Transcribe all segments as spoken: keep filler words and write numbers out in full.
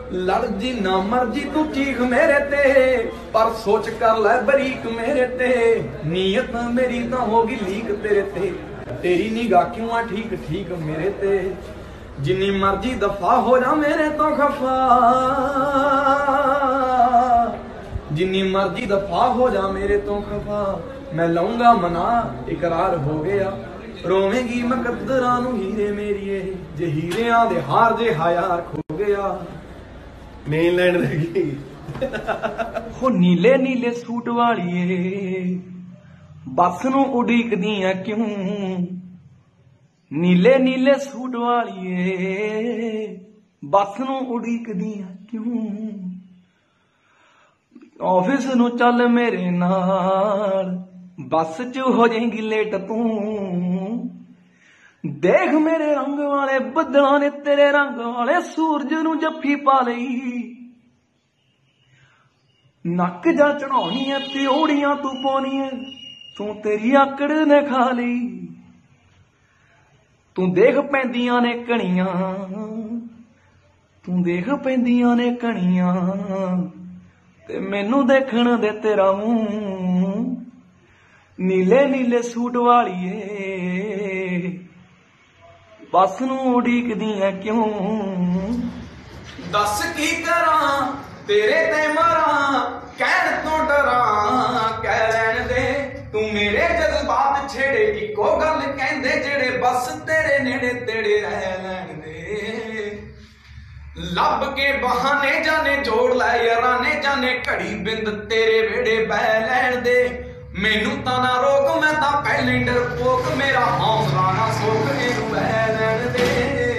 लड़ जी ना मर्जी तू चीख मेरे ते, पर सोच कर लै बरीक मेरे ते। नीयत मेरी तो होगी लीक तेरे ते, तेरी निगाह क्यों आ ठीक ठीक मेरे ते। जिन्नी मर्जी दफा हो जा मेरे तो खफा, जिन्नी मर्जी दफा हो जा मेरे तो खफा। मैं लऊंगा मना इकरार हो गया, रोवेंगी मुकद्दरां नूं हीरे मेरिए, जे हीरियां दे हार जे हायार खो गया। मेन लाइन रह गई। हो नीले नीले सूट वालिए बस नूं उड़ीकदी ऐ क्यों, नीले नीले सूट वालिए बस नूं उड़ीकदी ऐ क्यों। ऑफिस नूं चल मेरे नाल, बस च हो जाएगी लेट तू। देख मेरे रंग वाले बदलां ने तेरे रंग वाले सूरज नूं जफ्फी पा लई। नक जा चढ़ाउणी है त्योड़ियां तू पाउणी है, तू तेरी आकड़ ने खा लई। तू देख पैंदियां ने कणियां, तू देख पैंदियां ने कणियां, ते मैनू देखण दे तेरा मूंह। नीले नीले सूट वालिए बस नूं उड़ीकदी ऐ क्यों। दस की करां तेरे ते मरां, कहण तो डरां कह लैण दे। तू मेरे जज्बात छेड़े इको गल कहंदे, जेड़े बस तेरे नेड़े तेड़े रह लैण दे। लब के बहाने जाने जोड़ लै याराने, जाने घड़ी बिंद तेरे वेड़े बह लैण दे। मैनू तां ना रोक मैं तां पहले डरपोक, मेरा हौसला ना सोक इनू बह लैण दे।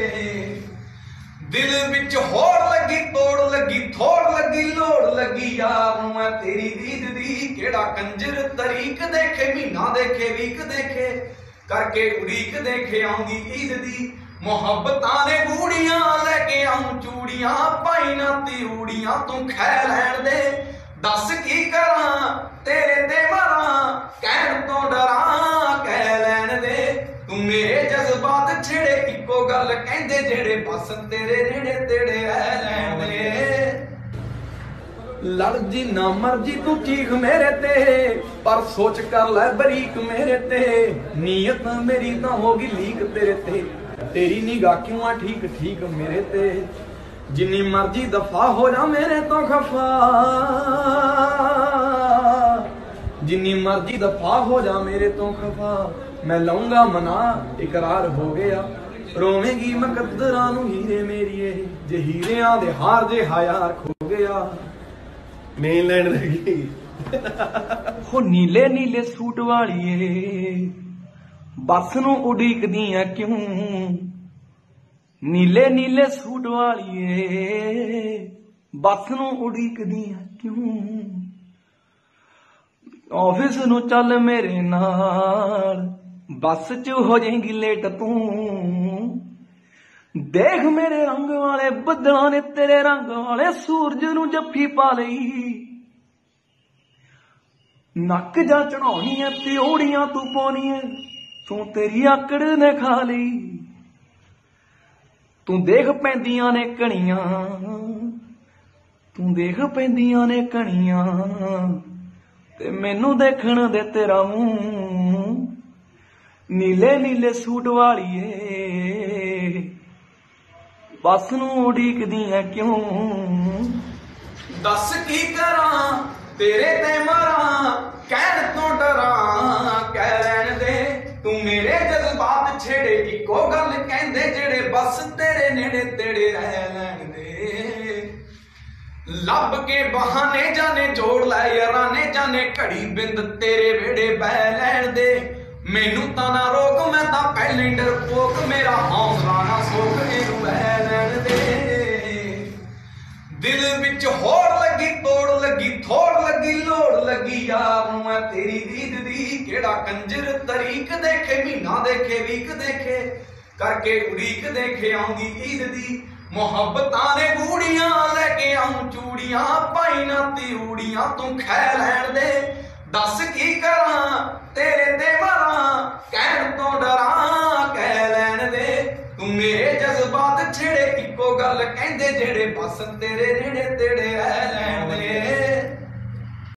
दिल विच होड़ लगी तोड़ लगी थोड़ लगी लोड़ लगी, यार नूं मैं तेरी दीद दी। केड़ा कंजर तरीक देखे महीना देखे वीक देखे, करके उड़ीक देखे आउंदी ईद दी। मुहब्बतां ने गूड़ियां लैके आऊं चूड़ियां, पाई ना तिरूड़ियां तू खै लैण दे। दस की करां तेरे ते मरां, कहण तो डरां कह लैण दे। तू मेरे जज्बात छेड़े इको गल कहंदे, जेड़े बस तेरे नेड़े तेड़े रह लैण दे। लड़ जी ना मर्जी तू चीख मेरे ते, पर सोच कर लै बरीक मेरे ते। नीयत मेरी तो होगी लीक तेरे ते, तेरी निगाह क्यों आ ठीक ठीक मेरे ते। जिन्नी मर्जी दफा हो जा मेरे तो खफा, जिन्नी मर्जी दफा हो जा मेरे तो खफा। मैं लऊंगा मना इकरार हो गया, रोवेंगी मुकद्दरां नूं हीरे मेरिए, जे हीरियां दे हार जे हायार खो गया। मेन लाइन रह गई। हो नीले नीले सूट वालिए बस नूं उड़ीकदी ऐ क्यों, नीले नीले सूट वालिए बस नूं उड़ीकदी ऐ क्यों। ऑफिस नूं चल मेरे नाल, बस च हो जाएगी लेट तू। देख मेरे रंग वाले बदलां ने तेरे रंग वाले सूरज नूं जफ्फी पा लई। नक जा चढ़ाउणी है त्योड़ियां तू पाउणी है, तू तेरी आकड़ ने खा लई। तू देख पैंदियां ने कणियां, तू देख पैंदियां ने कणियां, ते मैनू देखण दे तेरा मूंह। नीले नीले सूट वालिए बस नूं उड़ीकदी ऐ क्यों। दस की करां तेरे ते मरां, कहण तो डरां कह लैण दे। तू मेरे जज्बात छेड़े इको गल कहंदे, जेड़े बस तेरे नेड़े तेड़े रह लैण दे। लब के बहाने जाने जोड़ लै याराने, जाने घड़ी बिंद तेरे वेड़े बह लैण दे। मैनू तां ना रोक मैं तां पहले डरपोक, मेरा हौसला ना सोक इनू बह लैण दे। दिल विच होड़ लगी तोड़ लगी थोड़ लगी लोड़ लगी, यार नूं मैं तेरी दीद दी। केड़ा कंजर तरीक देखे महीना देखे वीक देखे, करके उड़ीक देखे आउंदी ईद दी। मुहब्बतां ने गूड़ियां लैके आऊं चूड़ियां, पाई ना तिरूड़ियां तू खै लैण दे। दस की करां तेरे ते मरां, कहण तो डरां कह लैण दे। तू मेरे जज्बात छेड़े इको ਇੱਕੋ ਗੱਲ ਕਹਿੰਦੇ ਜਿਹੜੇ ਬਸਨ ਤੇਰੇ ਨੇੜੇ ਤੇੜੇ